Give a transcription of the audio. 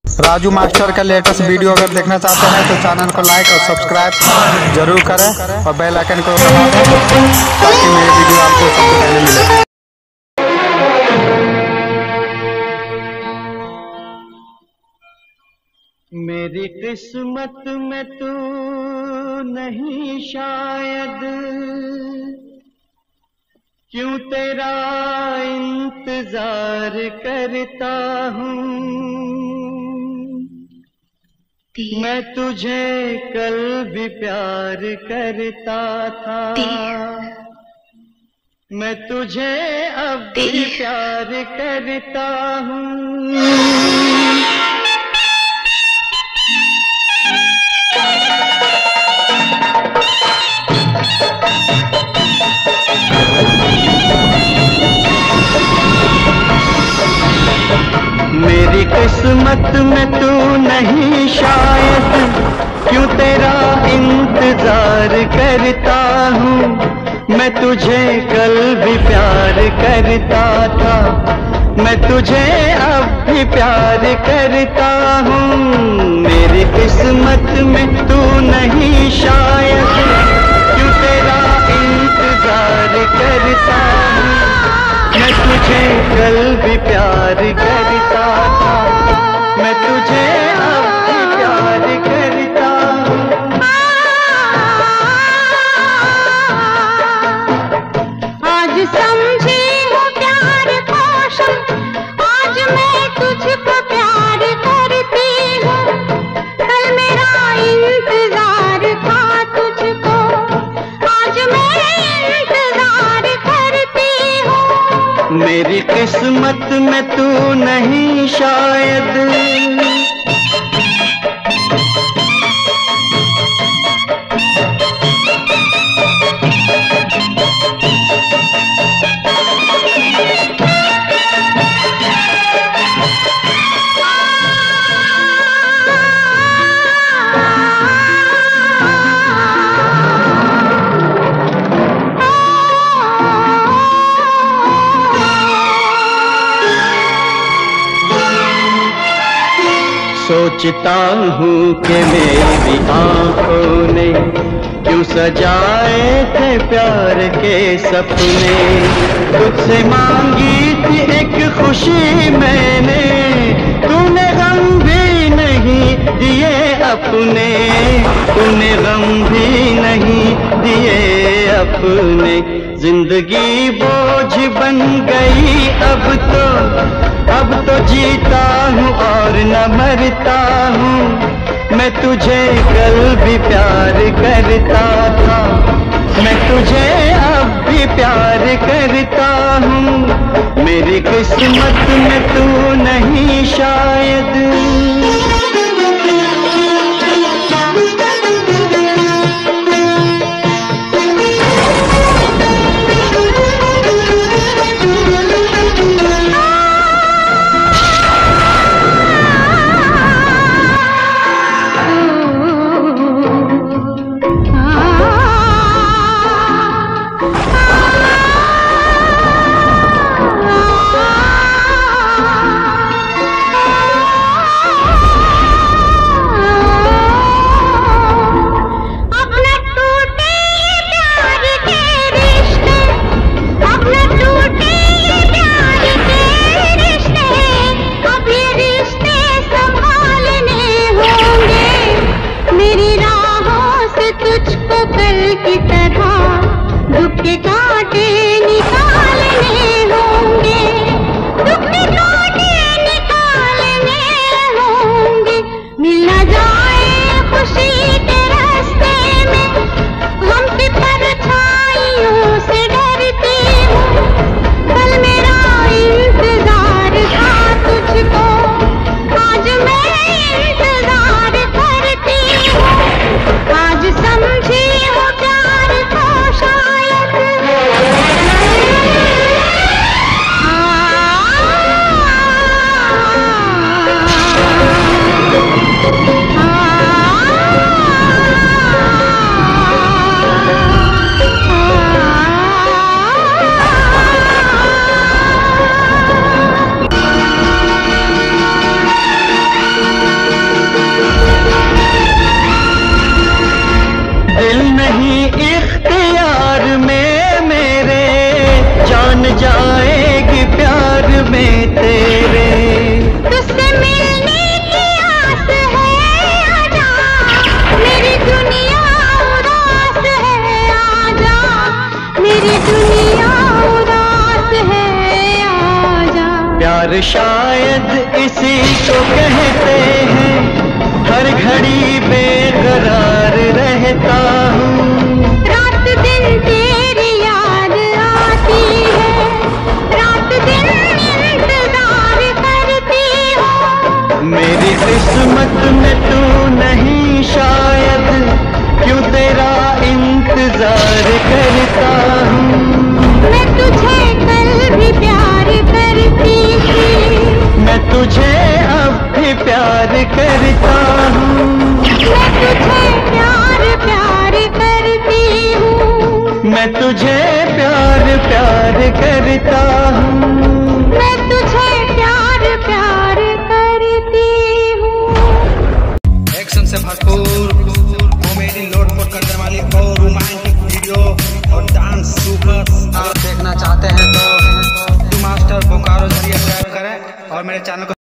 Raju master का latest video अगर देखना चाहते हैं तो चैनल को लाइक और सब्सक्राइब जरूर करें और बेल आइकन को दबा दें ताकि मेरी वीडियो आपको सबसे पहले मिले। मेरी किस्मत में तू नहीं शायद, क्यों तेरा इंतजार करता हूँ। मैं तुझे कल भी प्यार करता था, मैं तुझे अब भी प्यार करता हूँ। मेरी किस्मत में तू नहीं शायद, क्यों तेरा इंतजार करता हूँ। मैं तुझे कल भी प्यार करता था, मैं तुझे अब भी प्यार करता हूँ। मेरी किस्मत में तू नहीं शायद, क्यों तेरा इंतजार करता हूँ। मैं तुझे कल भी प्यार करता था, मैं तुझे अब भी प्यार करता हूँ। आज समझी हो प्यार कौशल, आज मैं तुझको प्यार करती हूँ। कल मेरा इंतजार था तुझको, आज मैं इंतजार करती हूँ। मेरी किस्मत में तू नहीं शायद। सोचता हूँ कि मेरी आँखों ने क्यों सजाए थे प्यार के सपने। तुझसे मांगी थी एक खुशी मैंने, तूने गम भी नहीं दिए अपने, तूने गम भी नहीं दिए अपने। जिंदगी बोझ बन गई अब तो जीता हूँ और न मरता हूँ। मैं तुझे कल भी प्यार करता था, मैं तुझे अब भी प्यार करता हूँ। मेरी किस्मत में तू नहीं शायद। की तरह दुख के कांटे निकालने होंगे, दुख के कांटे निकालने होंगे। मिल न जाए खुशी के रास्ते में, हम की परछाइयों से डरती हूँ। कल मेरा इंतजार था तुझको, आज मैं इंतजार करती हूँ। आज समझी हो प्यार को शायद। जान जाएगी प्यार में तेरे। तुझसे मिलने की आस है, आजा मेरी दुनिया उदास है, आजा मेरी दुनिया उदास है, आजा। प्यार शायद इसी को कहते हैं, हर घड़ी बेकरार रहता हूँ। रात दिन तेरी याद आती है, रात दिन इंतजार करती हूँ। मेरी किस्मत में तू नहीं शायद, क्यों तेरा इंतजार करता हूँ। मैं तुझे कल भी प्यार करती थी, मैं तुझे अब भी प्यार करता हूँ। मैं तुझे प्यार प्यार करती हूँ, मैं तुझे प्यार प्यार करता हूँ। मैं तुझे प्यार प्यार करती हूँ। एक्शन से भरपूर कॉमेडी लोटपोट करने वाली और रोमांटिक वीडियो और डांस सुपर आप देखना चाहते हैं तो मास्टर बोकारो जरिए सब्सक्राइब करें और मेरे चैनल को